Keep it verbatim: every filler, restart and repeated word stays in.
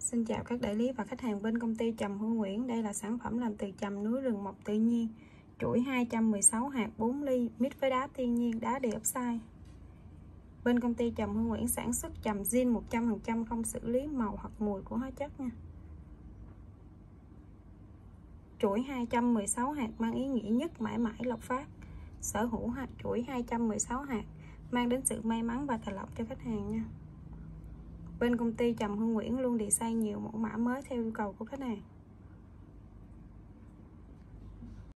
Xin chào các đại lý và khách hàng bên công ty trầm Hương Nguyễn. Đây là sản phẩm làm từ trầm núi rừng mọc tự nhiên, chuỗi hai trăm mười sáu hạt bốn ly, mix với đá thiên nhiên, đá dioxide. Bên công ty trầm Hương Nguyễn sản xuất trầm zin một trăm phần trăm, không xử lý màu hoặc mùi của hóa chất nha. Chuỗi hai trăm mười sáu hạt mang ý nghĩa nhất mãi mãi lộc phát. Sở hữu hạt chuỗi hai trăm mười sáu hạt mang đến sự may mắn và tài lộc cho khách hàng nha. Bên công ty trầm Hương Nguyễn luôn design nhiều mẫu mã mới theo yêu cầu của khách hàng.